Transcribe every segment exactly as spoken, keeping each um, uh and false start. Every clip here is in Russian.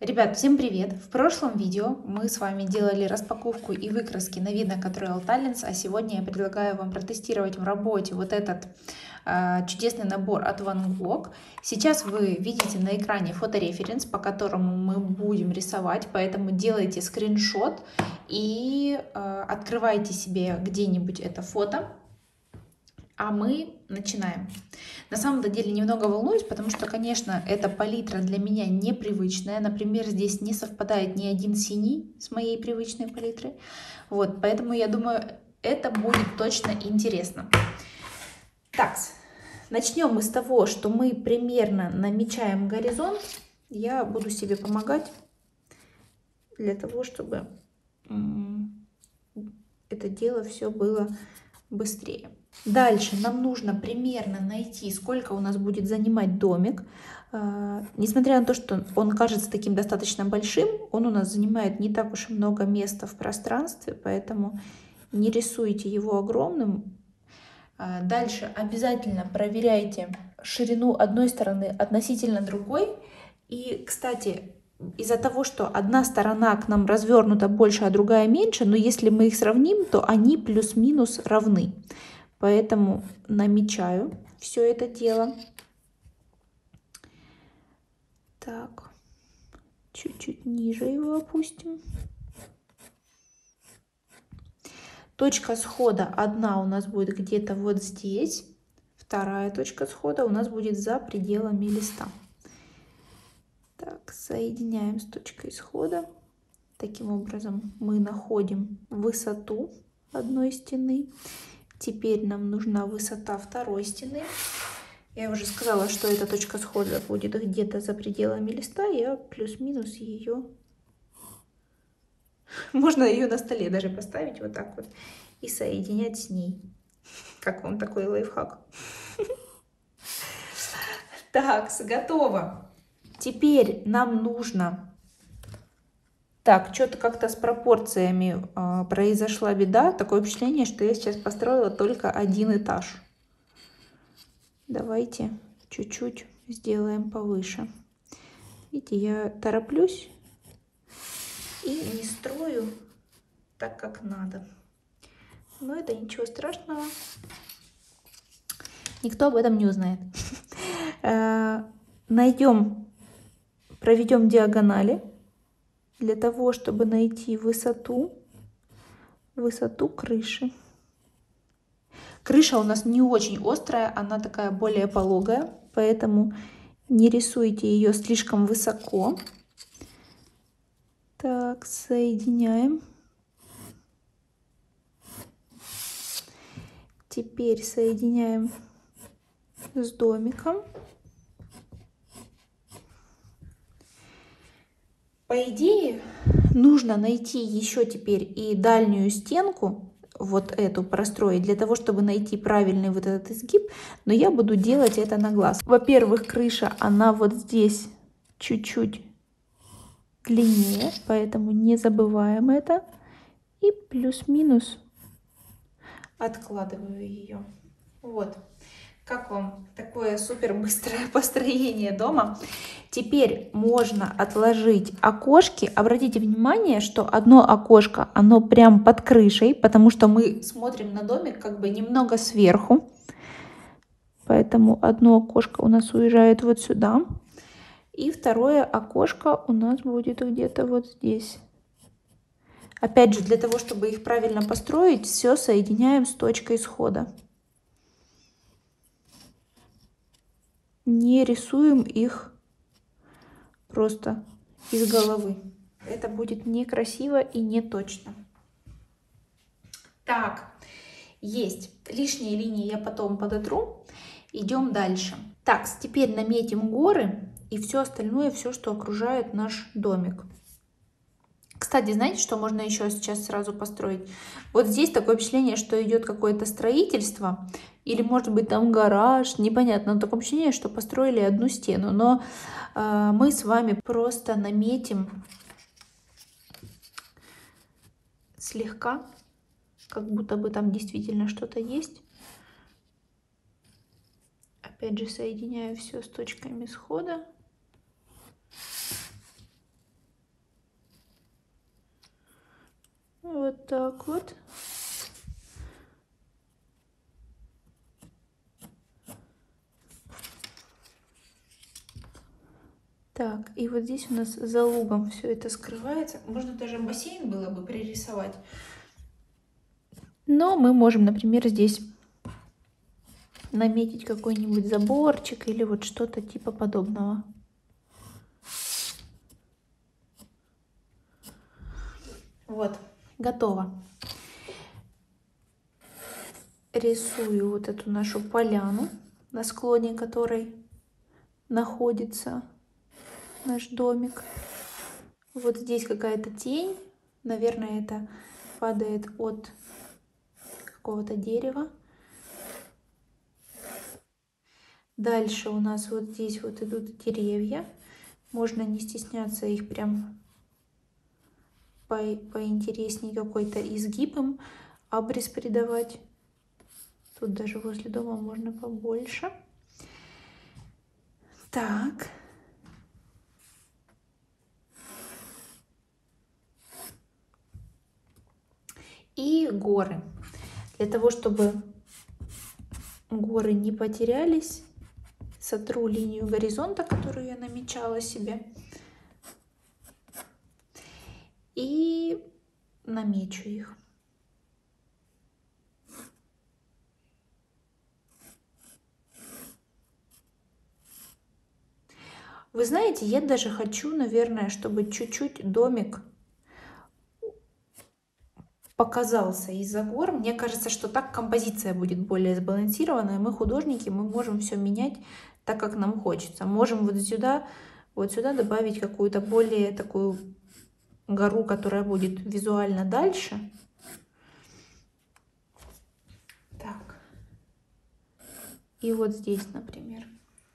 Ребят, всем привет! В прошлом видео мы с вами делали распаковку и выкраски на вид, на который Алталинс, а сегодня я предлагаю вам протестировать в работе вот этот э, чудесный набор от Van Gogh. Сейчас вы видите на экране фотореференс, по которому мы будем рисовать, поэтому делайте скриншот и э, открывайте себе где-нибудь это фото. А мы начинаем. На самом деле немного волнуюсь, потому что, конечно, эта палитра для меня непривычная. Например, здесь не совпадает ни один синий с моей привычной палитрой. Вот, поэтому я думаю, это будет точно интересно. Так, начнем мы с того, что мы примерно намечаем горизонт. Я буду себе помогать для того, чтобы это дело все было быстрее. Дальше нам нужно примерно найти, сколько у нас будет занимать домик. Несмотря на то, что он кажется таким достаточно большим, он у нас занимает не так уж и много места в пространстве, поэтому не рисуйте его огромным. Дальше обязательно проверяйте ширину одной стороны относительно другой. И, кстати, из-за того, что одна сторона к нам развернута больше, а другая меньше, но если мы их сравним, то они плюс-минус равны. Поэтому намечаю все это дело. Так, чуть-чуть ниже его опустим. Точка схода одна у нас будет где-то вот здесь. Вторая точка схода у нас будет за пределами листа. Так, соединяем с точкой схода. Таким образом мы находим высоту одной стены. Теперь нам нужна высота второй стены. Я уже сказала, что эта точка схода будет где-то за пределами листа. Я плюс-минус ее... Можно ее на столе даже поставить вот так вот и соединять с ней. Как вам такой лайфхак? Так, готово. Теперь нам нужно... Так, что-то как-то с пропорциями э, произошла беда. Такое впечатление, что я сейчас построила только один этаж. Давайте чуть-чуть сделаем повыше. Видите, я тороплюсь и не строю так, как надо. Но это ничего страшного. Никто об этом не узнает. Найдем, проведем диагонали. Для того, чтобы найти высоту, высоту крыши. Крыша у нас не очень острая, она такая более пологая, поэтому не рисуйте ее слишком высоко. Так, соединяем. Теперь соединяем с домиком. По идее, нужно найти еще теперь и дальнюю стенку, вот эту простроить, для того, чтобы найти правильный вот этот изгиб, но я буду делать это на глаз. Во-первых, крыша, она вот здесь чуть-чуть длиннее, поэтому не забываем это. И плюс-минус откладываю ее. Вот. Как вам такое супер быстрое построение дома? Теперь можно отложить окошки. Обратите внимание, что одно окошко, оно прям под крышей, потому что мы смотрим на домик как бы немного сверху. Поэтому одно окошко у нас уезжает вот сюда. И второе окошко у нас будет где-то вот здесь. Опять же, для того, чтобы их правильно построить, все соединяем с точкой схода. Не рисуем их просто из головы. Это будет некрасиво и не точно. Так, есть. Лишние линии я потом подотру. Идем дальше. Так, теперь наметим горы и все остальное, все, что окружает наш домик. Кстати, знаете, что можно еще сейчас сразу построить? Вот здесь такое впечатление, что идет какое-то строительство. Или, может быть, там гараж. Непонятно. Но такое впечатление, что построили одну стену. Но э, мы с вами просто наметим слегка. Как будто бы там действительно что-то есть. Опять же, соединяю все с точками схода. Вот так вот. Так, и вот здесь у нас за лугом все это скрывается. Можно даже бассейн было бы пририсовать. Но мы можем, например, здесь наметить какой-нибудь заборчик или вот что-то типа подобного. Вот, готово. Рисую вот эту нашу поляну, на склоне которой находится наш домик. Вот здесь какая-то тень. Наверное, это падает от какого-то дерева. Дальше у нас вот здесь вот идут деревья. Можно не стесняться их прям по поинтереснее какой-то изгиб им абрис придавать. Тут даже возле дома можно побольше. Так. И горы. Для того, чтобы горы не потерялись, сотру линию горизонта, которую я намечала себе. И намечу их. Вы знаете, я даже хочу, наверное, чтобы чуть-чуть домик показался из-за гор. Мне кажется, что так композиция будет более сбалансированная. Мы художники, мы можем все менять так, как нам хочется. Можем вот сюда, вот сюда добавить какую-то более такую гору, которая будет визуально дальше. Так. И вот здесь, например.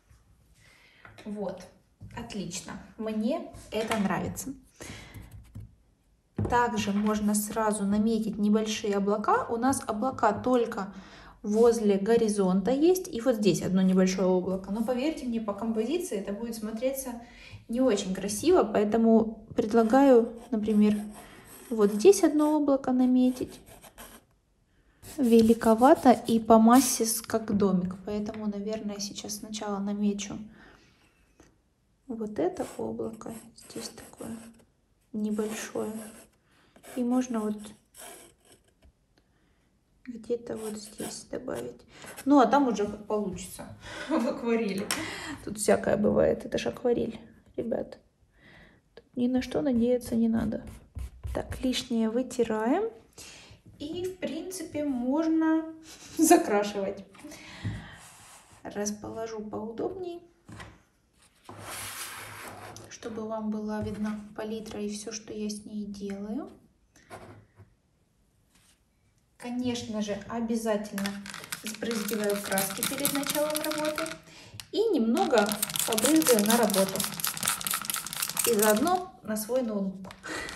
Вот. Отлично. Мне это нравится. Также можно сразу наметить небольшие облака. У нас облака только возле горизонта есть. И вот здесь одно небольшое облако. Но поверьте мне, по композиции это будет смотреться не очень красиво. Поэтому предлагаю, например, вот здесь одно облако наметить. Великовато и по массе как домик. Поэтому, наверное, сейчас сначала намечу вот это облако. Здесь такое небольшое. И можно вот где-то вот здесь добавить. Ну, а там уже как получится в акварели. Тут всякое бывает. Это же акварель, ребят. Тут ни на что надеяться не надо. Так, лишнее вытираем. И, в принципе, можно закрашивать. Расположу поудобней, чтобы вам была видна палитра и все, что я с ней делаю. Конечно же, обязательно сбрызгиваю краски перед началом работы и немного побрызгаю на работу. И заодно на свой ноутбук.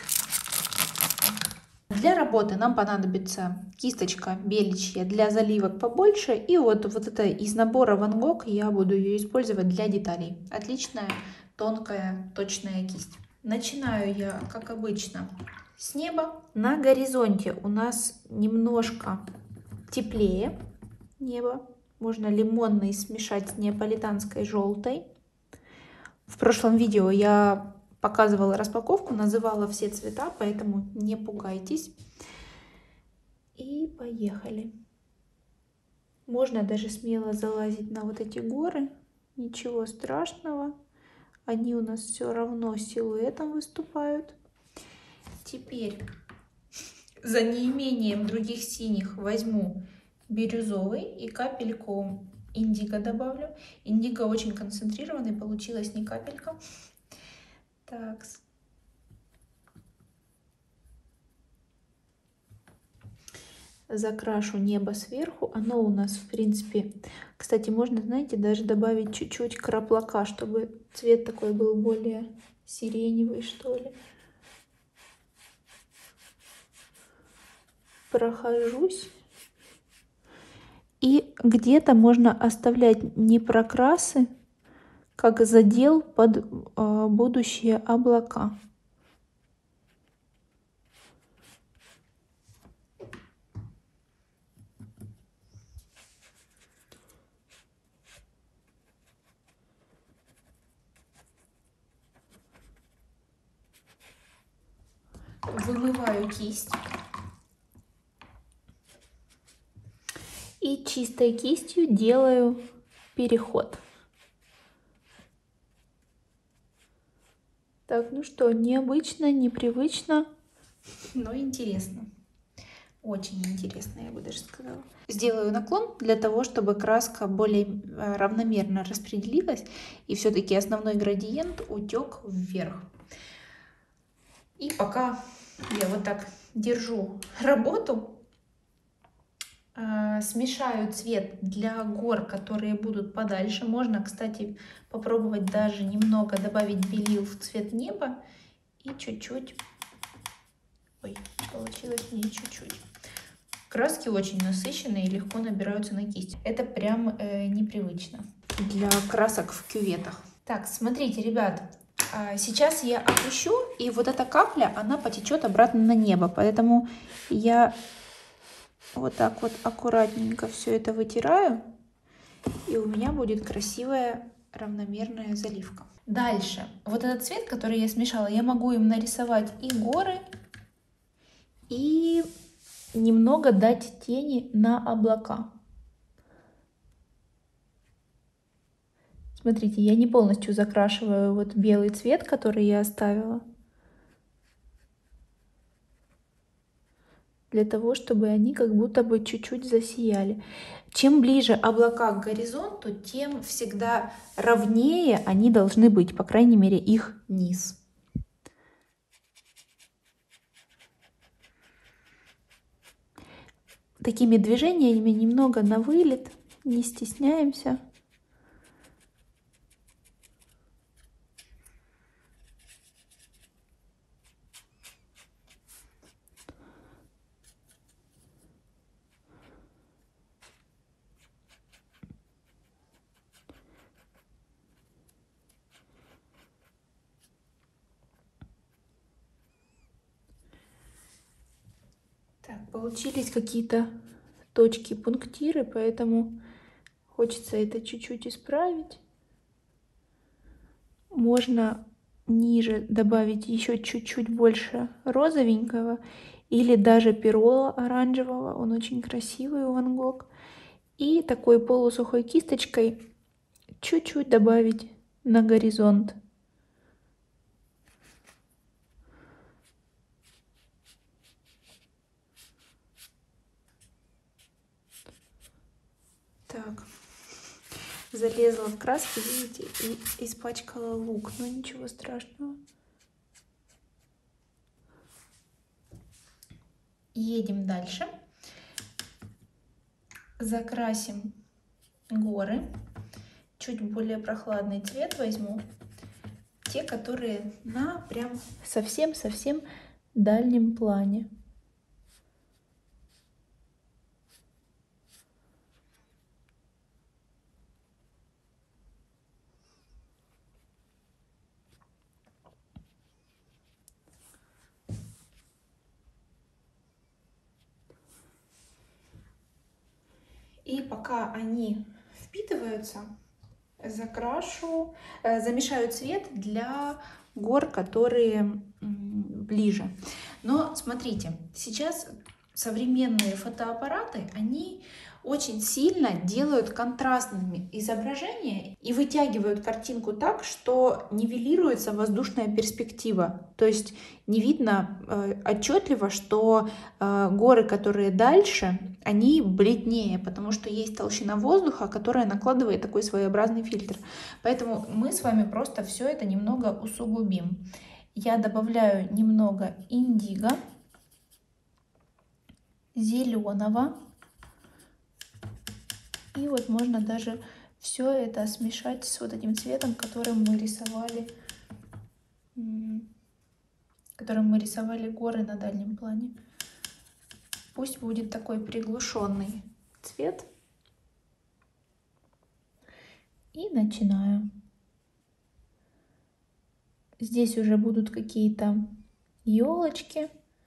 Для работы нам понадобится кисточка беличья для заливок побольше. И вот, вот это из набора Ван Гог я буду ее использовать для деталей. Отличная, тонкая, точная кисть. Начинаю я, как обычно, с неба. На горизонте у нас немножко теплее небо. Можно лимонный смешать с неаполитанской желтой. В прошлом видео я показывала распаковку, называла все цвета, поэтому не пугайтесь. И поехали. Можно даже смело залазить на вот эти горы. Ничего страшного. Они у нас все равно силуэтом выступают. Теперь за неимением других синих возьму бирюзовый и капельку индиго добавлю. Индиго очень концентрированный, получилась не капелька. Так. Закрашу небо сверху. Оно у нас, в принципе... Кстати, можно, знаете, даже добавить чуть-чуть краплака, чтобы цвет такой был более сиреневый, что ли. Прохожусь. И где-то можно оставлять не прокрасы, как задел под э, будущие облака. Вымываю кисть. И чистой кистью делаю переход. Так, ну что, необычно, непривычно, но интересно. Очень интересно, я бы даже сказала. Сделаю наклон для того, чтобы краска более равномерно распределилась и все-таки основной градиент утек вверх. И пока я вот так держу работу, смешаю цвет для гор, которые будут подальше. Можно, кстати, попробовать даже немного добавить белил в цвет неба и чуть-чуть... Ой, получилось не чуть-чуть. Краски очень насыщенные и легко набираются на кисть. Это прям э, непривычно для красок в кюветах. Так, смотрите, ребят, сейчас я опущу, и вот эта капля, она потечет обратно на небо. Поэтому я вот так вот аккуратненько все это вытираю, и у меня будет красивая равномерная заливка. Дальше, вот этот цвет, который я смешала, я могу им нарисовать и горы, и немного дать тени на облака. Смотрите, я не полностью закрашиваю вот белый цвет, который я оставила, для того, чтобы они как будто бы чуть-чуть засияли. Чем ближе облака к горизонту, тем всегда ровнее они должны быть, по крайней мере, их низ. Такими движениями немного на вылет, не стесняемся. Так, получились какие-то точки, пунктиры, поэтому хочется это чуть-чуть исправить. Можно ниже добавить еще чуть-чуть больше розовенького или даже перола оранжевого, он очень красивый у Ван Гог. И такой полусухой кисточкой чуть-чуть добавить на горизонт. Так, залезла в краски, видите, и испачкала лук, но ничего страшного. Едем дальше. Закрасим горы. Чуть более прохладный цвет возьму. Те, которые на прям совсем-совсем дальнем плане. И пока они впитываются, закрашу, э, замешаю цвет для гор, которые ближе. Но смотрите, сейчас современные фотоаппараты, они очень сильно делают контрастными изображения и вытягивают картинку так, что нивелируется воздушная перспектива. То есть не видно э, отчетливо, что э, горы, которые дальше, они бледнее, потому что есть толщина воздуха, которая накладывает такой своеобразный фильтр. Поэтому мы с вами просто все это немного усугубим. Я добавляю немного индиго, зеленого. И вот можно даже все это смешать с вот этим цветом, которым мы рисовали, которым мы рисовали горы на дальнем плане. Пусть будет такой приглушенный цвет. И начинаю. Здесь уже будут какие-то елочки.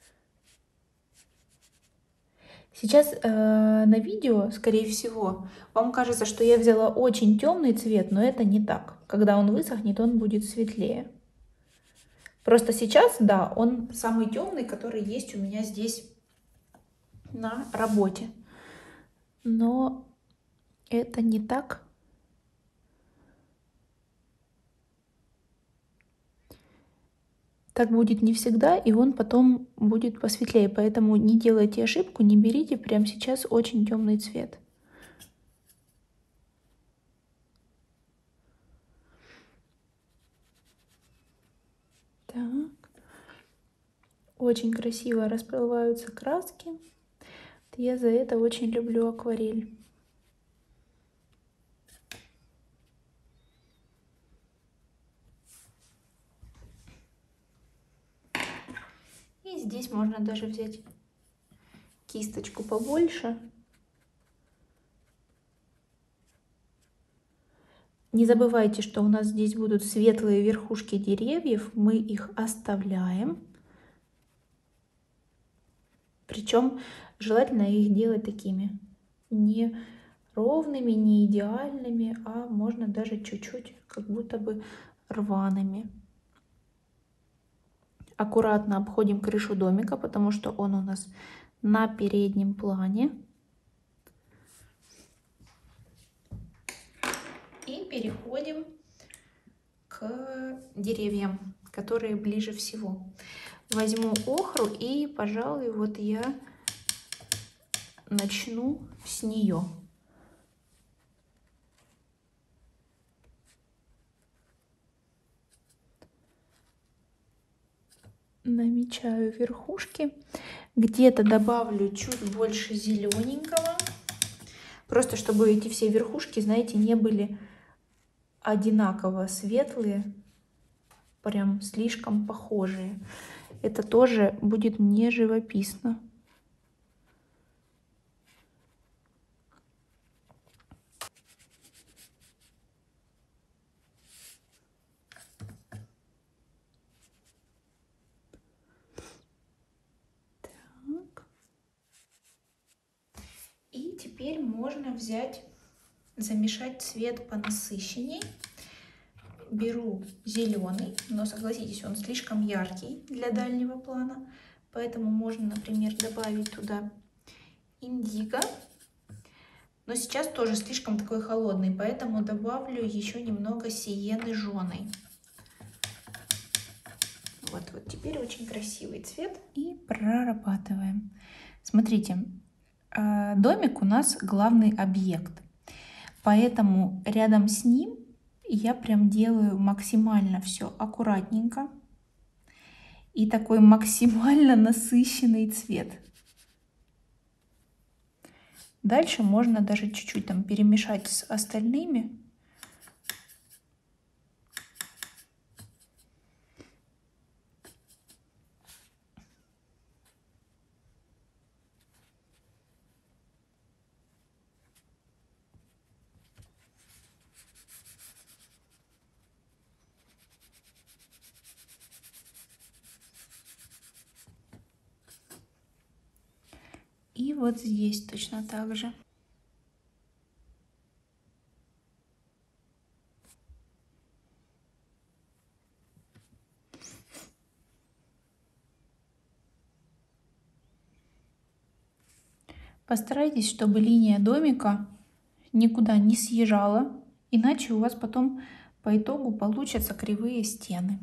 Сейчас э, на видео, скорее всего, вам кажется, что я взяла очень темный цвет, но это не так. Когда он высохнет, он будет светлее. Просто сейчас, да, он самый темный, который есть у меня здесь на работе. Но это не так. Так будет не всегда, и он потом будет посветлее. Поэтому не делайте ошибку, не берите прямо сейчас очень темный цвет. Так. Очень красиво расплываются краски. Я за это очень люблю акварель. И здесь можно даже взять кисточку побольше. Не забывайте, что у нас здесь будут светлые верхушки деревьев. Мы их оставляем. Причем желательно их делать такими не ровными, не идеальными, а можно даже чуть-чуть как будто бы рваными. Аккуратно обходим крышу домика, потому что он у нас на переднем плане. И переходим к деревьям, которые ближе всего. Возьму охру и, пожалуй, вот я начну с нее. Намечаю верхушки. Где-то добавлю чуть больше зелененького. Просто чтобы эти все верхушки, знаете, не были одинаково светлые, прям слишком похожие. Это тоже будет не живописно. Так. И теперь можно взять, замешать цвет понасыщенней. Беру зеленый, но согласитесь, он слишком яркий для дальнего плана, поэтому можно, например, добавить туда индиго, но сейчас тоже слишком такой холодный, поэтому добавлю еще немного сиены жженой. Вот, вот теперь очень красивый цвет. И прорабатываем. Смотрите, домик у нас главный объект, поэтому рядом с ним я прям делаю максимально все аккуратненько и такой максимально насыщенный цвет. Дальше можно даже чуть-чуть там перемешать с остальными. И вот здесь точно так же. Постарайтесь, чтобы линия домика никуда не съезжала, иначе у вас потом по итогу получатся кривые стены.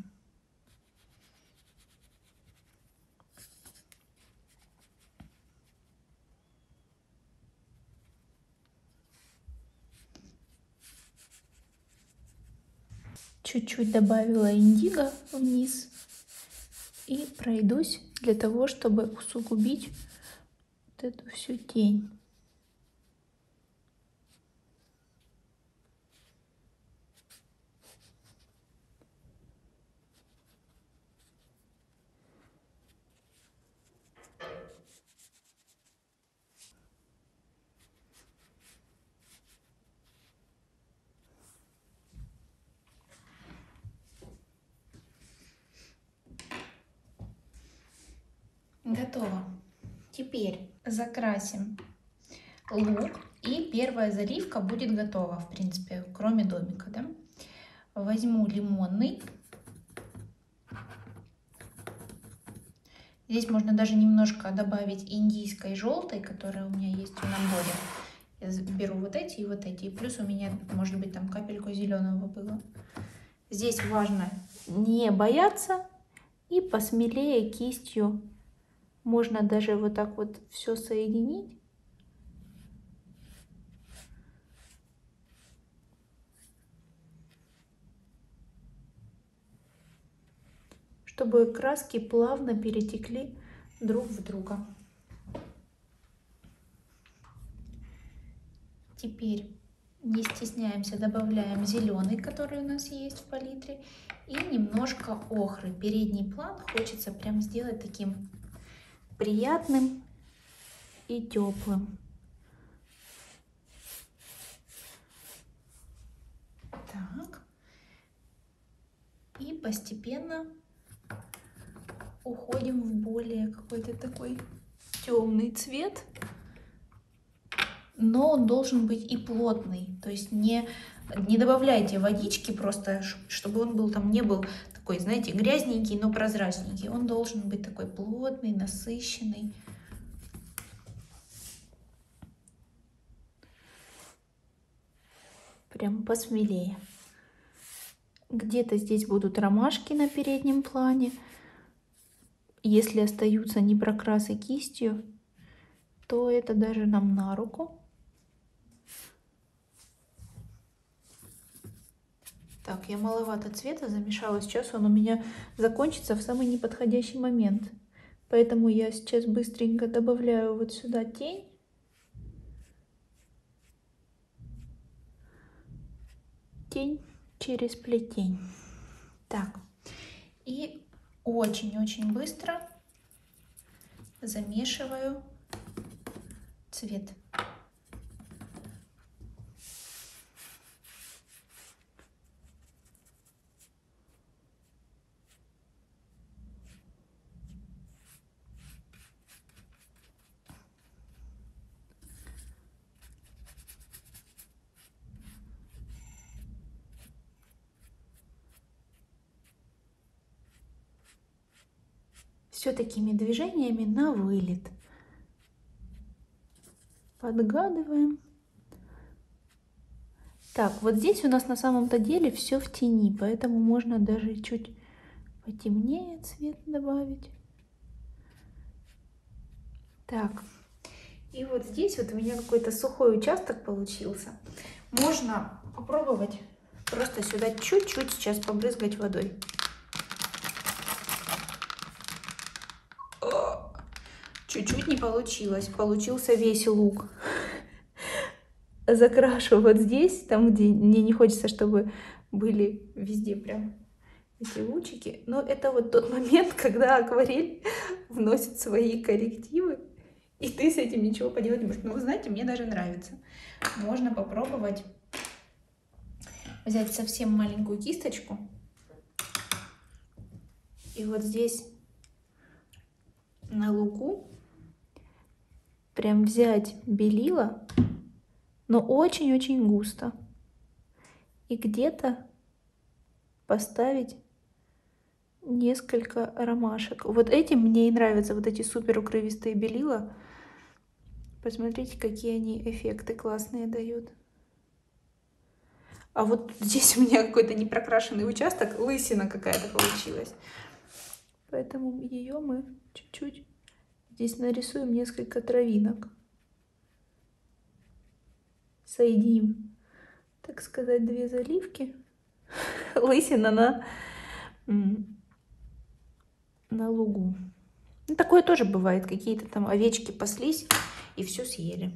Чуть-чуть добавила индиго вниз и пройдусь для того, чтобы усугубить вот эту всю тень. Готово. Теперь закрасим лук, и первая заливка будет готова, в принципе, кроме домика, да? Возьму лимонный Здесь можно даже немножко добавить индийской желтой, которая у меня есть в наборе. Я беру вот эти и вот эти. И плюс у меня, может быть, там капельку зеленого было. Здесь важно не бояться и посмелее кистью. Можно даже вот так вот все соединить. Чтобы краски плавно перетекли друг в друга. Теперь не стесняемся, добавляем зеленый, который у нас есть в палитре, и немножко охры. Передний план хочется прям сделать таким приятным и теплым. Так. И постепенно уходим в более какой-то такой темный цвет. Но он должен быть и плотный, то есть не, не добавляйте водички просто, чтобы он был там не был такой, знаете, грязненький, но прозрачненький. Он должен быть такой плотный, насыщенный. Прям посмелее. Где-то здесь будут ромашки на переднем плане. Если остаются непрокрасы кистью, то это даже нам на руку. Так, я маловато цвета замешала. Сейчас он у меня закончится в самый неподходящий момент. Поэтому я сейчас быстренько добавляю вот сюда тень. Тень через плетень. Так. И очень-очень быстро замешиваю цвет. Все такими движениями на вылет. Подгадываем. Так, вот здесь у нас на самом-то деле все в тени, поэтому можно даже чуть потемнее цвет добавить. Так, и вот здесь вот у меня какой-то сухой участок получился. Можно попробовать просто сюда чуть-чуть сейчас побрызгать водой. Чуть-чуть не получилось, получился весь лук. Закрашу вот здесь, там, где мне не хочется, чтобы были везде прям эти лучики. Но это вот тот момент, когда акварель вносит свои коррективы, и ты с этим ничего поделать не можешь. Но вы знаете, мне даже нравится. Можно попробовать взять совсем маленькую кисточку и вот здесь на луку прям взять белила, но очень-очень густо, и где-то поставить несколько ромашек. Вот этим мне и нравятся вот эти супер укрывистые белила. Посмотрите, какие они эффекты классные дают. А вот здесь у меня какой-то непрокрашенный участок, лысина какая-то получилась. Поэтому ее мы чуть-чуть здесь нарисуем несколько травинок. Соединим, так сказать, две заливки. Лысина на, на лугу. Ну, такое тоже бывает. Какие-то там овечки паслись и все съели.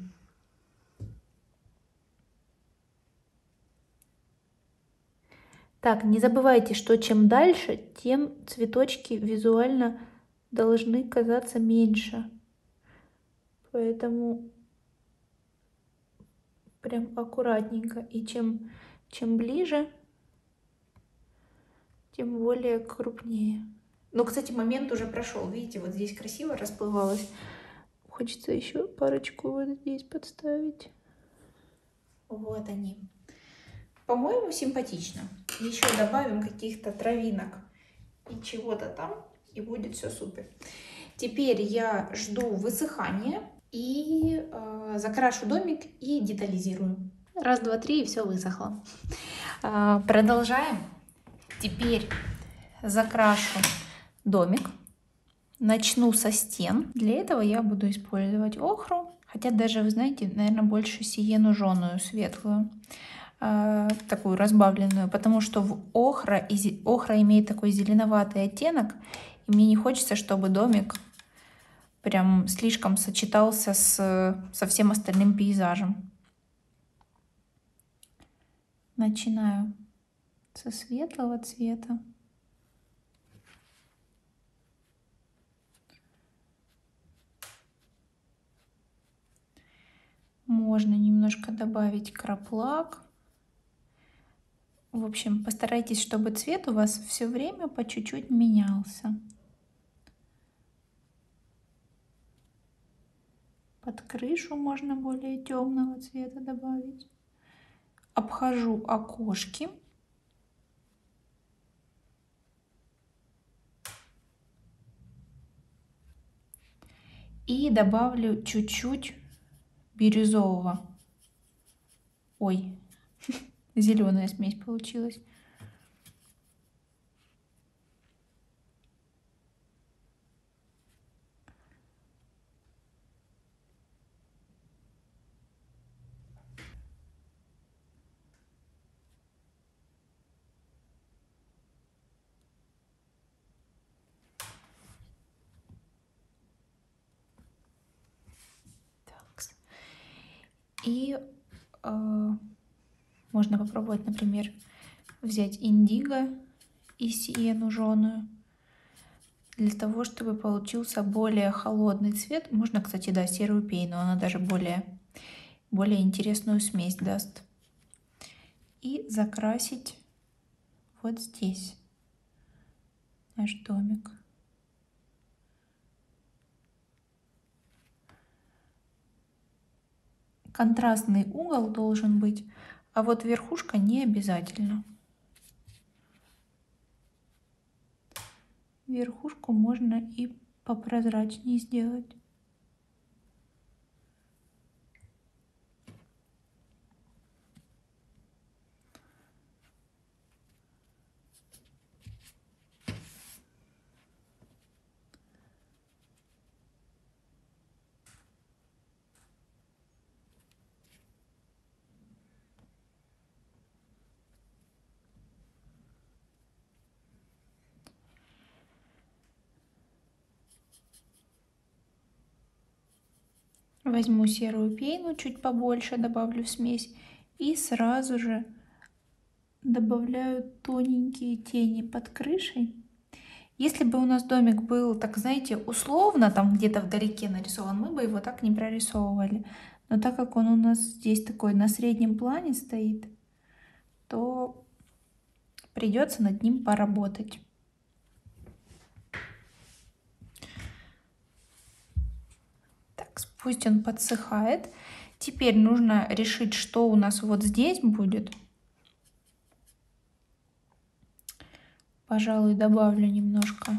Так, не забывайте, что чем дальше, тем цветочки визуально должны казаться меньше. Поэтому прям аккуратненько. И чем, чем ближе, тем более крупнее. Но, кстати, момент уже прошел. Видите, вот здесь красиво расплывалось. Хочется еще парочку вот здесь подставить. Вот они. По-моему, симпатично. Еще добавим каких-то травинок и чего-то там, и будет все супер. Теперь я жду высыхания и э, закрашу домик и детализирую. Раз, два, три, и все высохло. Э, продолжаем. Теперь закрашу домик. Начну со стен. Для этого я буду использовать охру. Хотя даже, вы знаете, наверное, больше сиену жженую, светлую. Э, такую разбавленную. Потому что в охра, и, охра имеет такой зеленоватый оттенок. И мне не хочется, чтобы домик прям слишком сочетался с, со всем остальным пейзажем. Начинаю со светлого цвета. Можно немножко добавить краплак. В общем, постарайтесь, чтобы цвет у вас все время по чуть-чуть менялся. Под крышу можно более темного цвета добавить. Обхожу окошки. И добавлю чуть-чуть бирюзового. Ой, зеленая смесь получилась. И э, можно попробовать, например, взять индиго и сиену жженую. Для того, чтобы получился более холодный цвет. Можно, кстати, да, серую пейну. Она даже более, более интересную смесь даст. И закрасить вот здесь наш домик. Контрастный угол должен быть, а вот верхушка не обязательно. Верхушку можно и попрозрачнее сделать. Возьму серую пейну, чуть побольше добавлю в смесь и сразу же добавляю тоненькие тени под крышей. Если бы у нас домик был, так знаете, условно, там где-то вдалеке нарисован, мы бы его так не прорисовывали. Но так как он у нас здесь такой на среднем плане стоит, то придется над ним поработать. Пусть он подсыхает. Теперь нужно решить, что у нас вот здесь будет. Пожалуй, добавлю немножко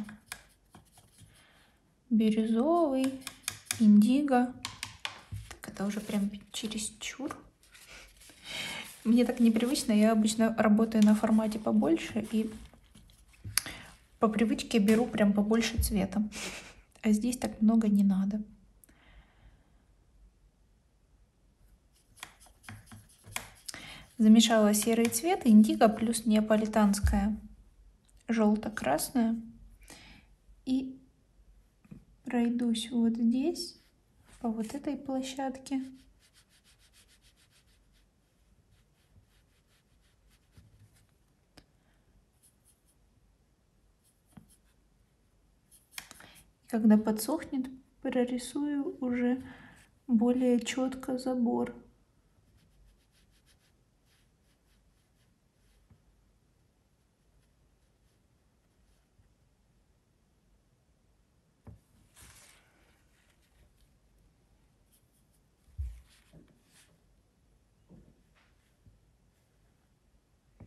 бирюзовый, индиго. Так, это уже прям чересчур. Мне так непривычно. Я обычно работаю на формате побольше и по привычке беру прям побольше цвета. А здесь так много не надо. Замешала серый цвет, индиго плюс неаполитанская желто-красная. И пройдусь вот здесь, по вот этой площадке. Когда подсохнет, прорисую уже более четко забор.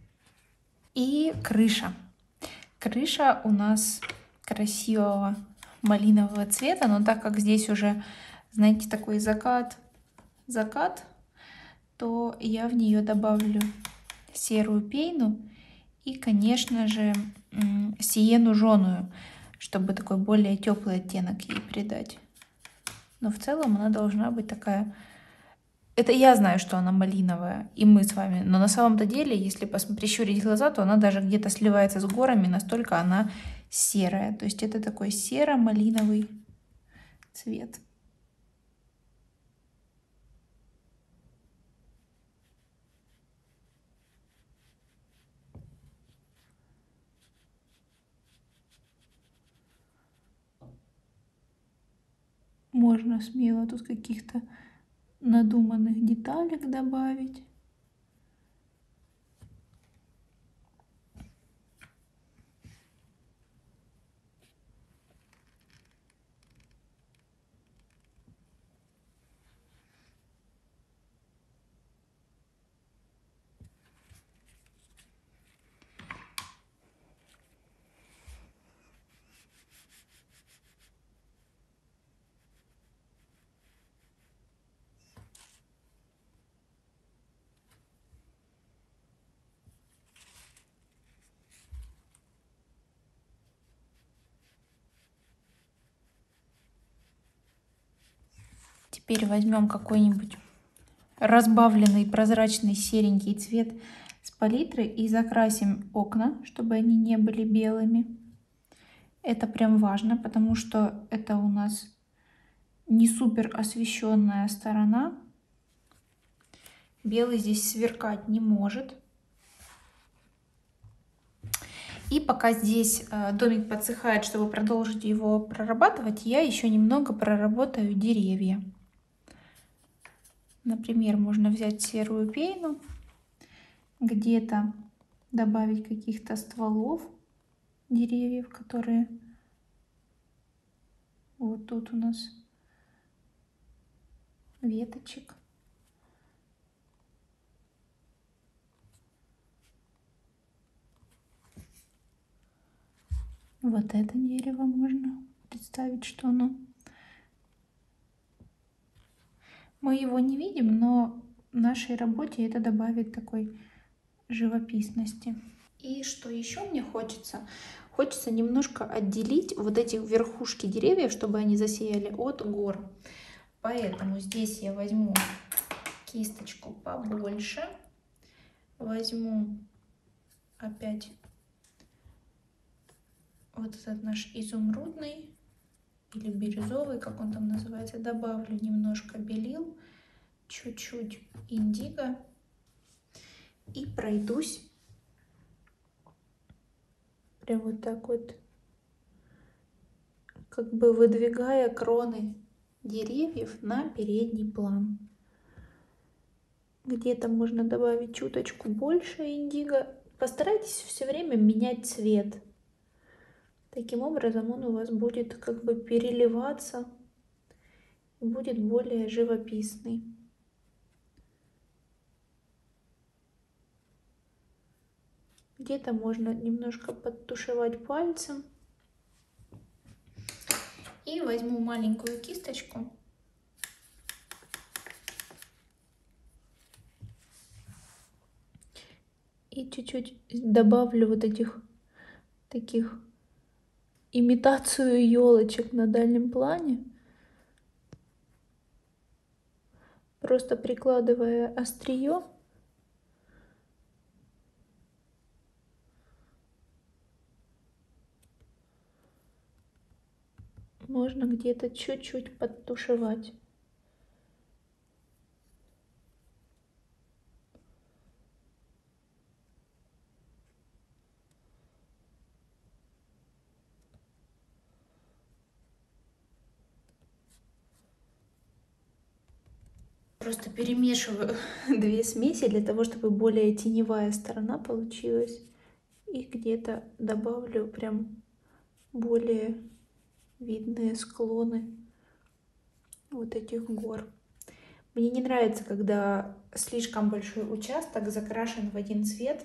И крыша. Крыша у нас красивого малинового цвета, но так как здесь уже, знаете, такой закат, закат, то я в нее добавлю серую пейну и, конечно же, сиену жженую, чтобы такой более теплый оттенок ей придать. Но в целом она должна быть такая... Это я знаю, что она малиновая, и мы с вами. Но на самом-то деле, если прищурить глаза, то она даже где-то сливается с горами, настолько она серая. То есть это такой серо-малиновый цвет. Можно смело тут каких-то надуманных деталек добавить. Теперь возьмем какой-нибудь разбавленный прозрачный серенький цвет с палитры и закрасим окна, чтобы они не были белыми. Это прям важно, потому что это у нас не супер освещенная сторона. Белый здесь сверкать не может. И пока здесь домик подсыхает, чтобы продолжить его прорабатывать, я еще немного проработаю деревья. Например, можно взять серую пейну, где-то добавить каких-то стволов деревьев, которые вот тут у нас веточек. Вот это дерево можно представить, что оно... Мы его не видим, но в нашей работе это добавит такой живописности. И что еще мне хочется? Хочется немножко отделить вот эти верхушки деревьев, чтобы они засияли, от гор. Поэтому здесь я возьму кисточку побольше. Возьму опять вот этот наш изумрудный или бирюзовый, как он там называется. Добавлю немножко белил, чуть-чуть индиго и пройдусь прям вот так вот, как бы выдвигая кроны деревьев на передний план. Где-то можно добавить чуточку больше индиго. Постарайтесь все время менять цвет. Таким образом он у вас будет как бы переливаться и будет более живописный. Где-то можно немножко подтушевать пальцем. И возьму маленькую кисточку. И чуть-чуть добавлю вот этих таких имитацию елочек на дальнем плане. Просто прикладывая острие. Можно где-то чуть-чуть подтушевать. Просто перемешиваю две смеси для того, чтобы более теневая сторона получилась. И где-то добавлю прям более видные склоны вот этих гор. Мне не нравится, когда слишком большой участок закрашен в один цвет.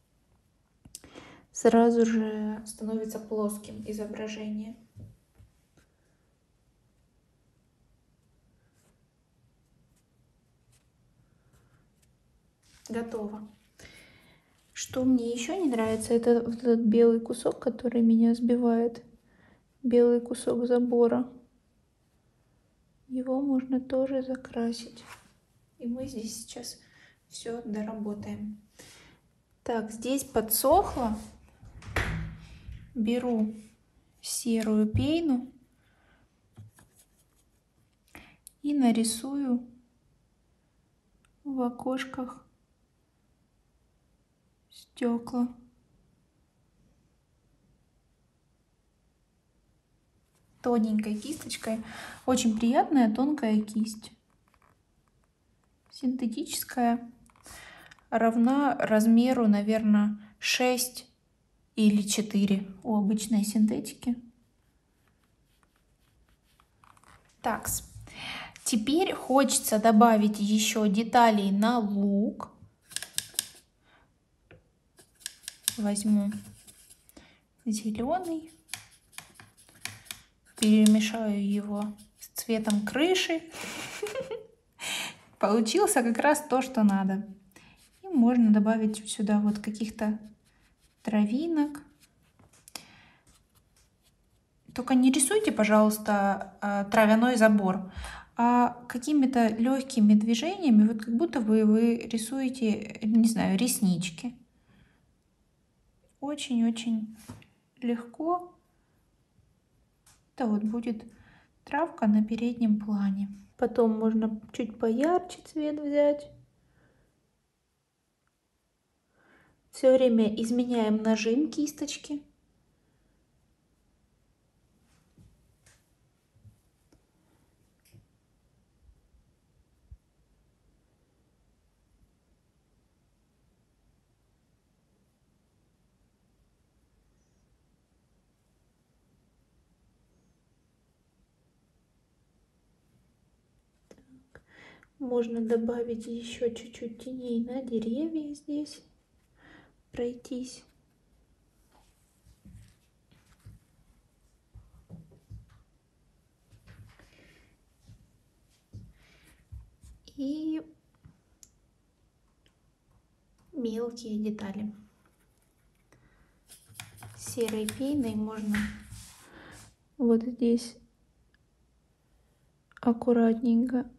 Сразу же становится плоским изображение. готово. Что мне еще не нравится, это вот этот белый кусок, который меня сбивает. Белый кусок забора. Его можно тоже закрасить. И мы здесь сейчас все доработаем. Так, здесь подсохло. Беру серую пену и нарисую в окошках стекла. Тоненькой кисточкой. Очень приятная тонкая кисть. Синтетическая. Равна размеру, наверное, шесть или четыре у обычной синтетики. Так, теперь хочется добавить еще деталей на лук. Возьму зеленый, перемешаю его с цветом крыши. Получился как раз то, что надо. И можно добавить сюда вот каких-то травинок. Только не рисуйте, пожалуйста, травяной забор, а какими-то легкими движениями, вот как будто вы, вы рисуете, не знаю, реснички. Очень-очень легко. Это вот будет травка на переднем плане. Потом можно чуть поярче цвет взять. Все время изменяем нажим кисточки. Можно добавить еще чуть-чуть теней на деревья здесь, пройтись. И мелкие детали. Серой пеной можно вот здесь аккуратненько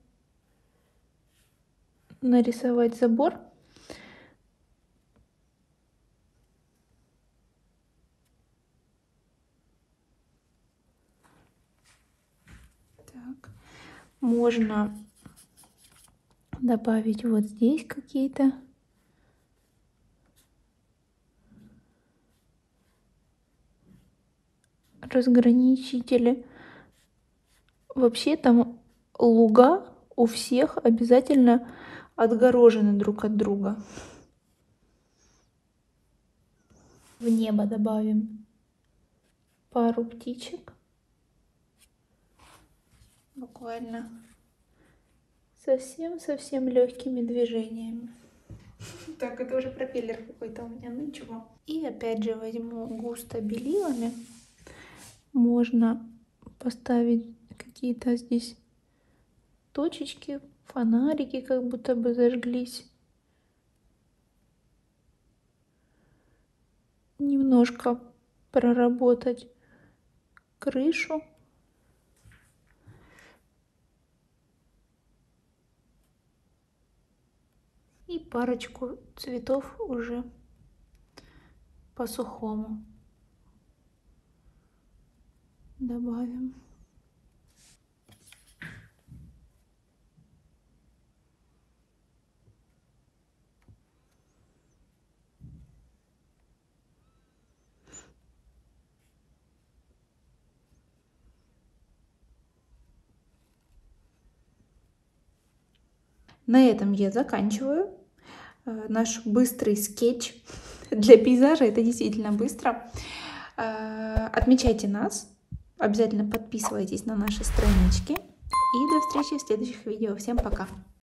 нарисовать забор. Так. Можно добавить вот здесь какие-то разграничители. Вообще там луга у всех обязательно отгорожены друг от друга. В небо добавим пару птичек. Буквально совсем-совсем легкими движениями. Так, это уже пропеллер какой-то у меня, ну ничего. И опять же возьму густо белилами. Можно поставить какие-то здесь точечки, фонарики как будто бы зажглись. Немножко проработать крышу. И парочку цветов уже по-сухому добавим. На этом я заканчиваю наш быстрый скетч. Для пейзажа это действительно быстро. Отмечайте нас, обязательно подписывайтесь на наши странички. И до встречи в следующих видео. Всем пока!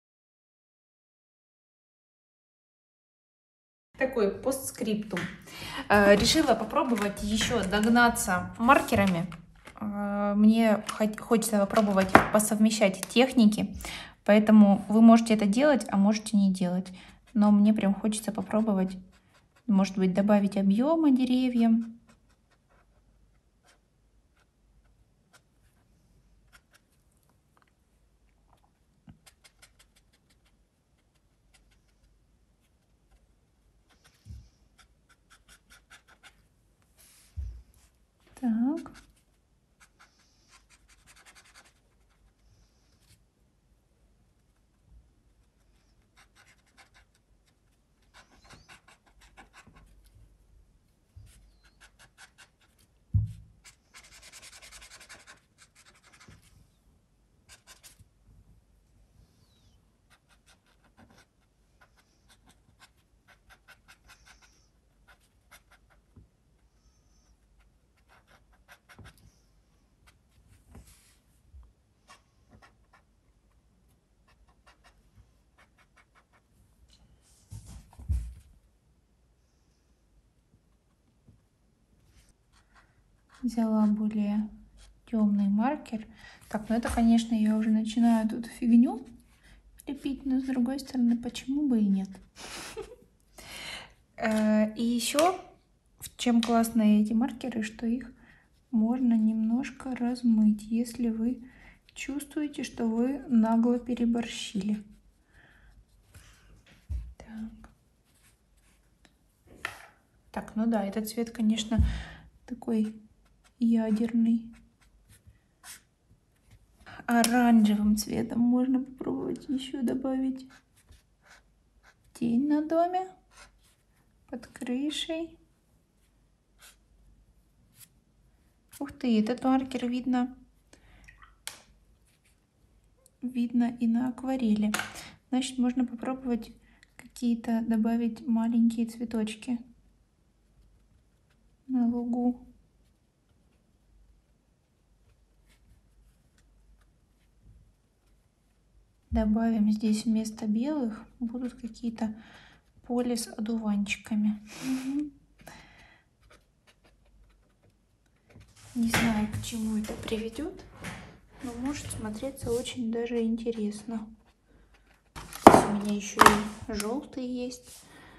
Такой постскриптум. Решила попробовать еще догнаться маркерами. Мне хочется попробовать посовмещать техники. Поэтому вы можете это делать, а можете не делать. но мне прям хочется попробовать, может быть, добавить объема деревьям. Так. Взяла более темный маркер. Так, ну это, конечно, я уже начинаю тут фигню лепить, но с другой стороны, почему бы и нет? И еще, чем классные эти маркеры, что их можно немножко размыть, если вы чувствуете, что вы нагло переборщили. Так, так, ну да, этот цвет, конечно, такой ядерный. Оранжевым цветом можно попробовать еще добавить тень на доме, под крышей. Ух ты, этот маркер видно, видно и на акварели. Значит, можно попробовать какие-то добавить маленькие цветочки на лугу. Добавим здесь вместо белых будут какие-то поле с одуванчиками. Не знаю, к чему это приведет, но может смотреться очень даже интересно. Здесь у меня еще и желтый есть.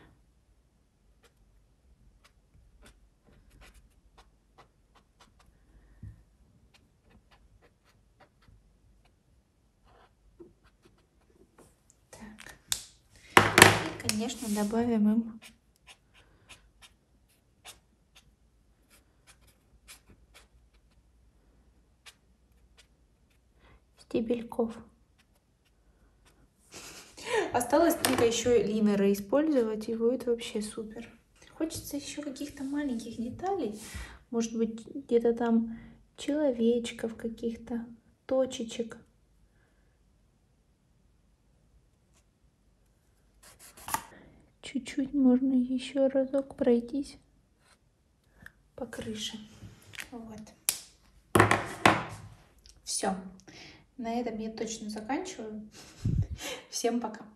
Так. И, конечно, добавим им стебельков. Осталось только еще линеры использовать, и будет вообще супер. Хочется еще каких-то маленьких деталей. Может быть, где-то там человечков, каких-то точечек. Чуть-чуть можно еще разок пройтись по крыше. Вот. Все. На этом я точно заканчиваю. Всем пока.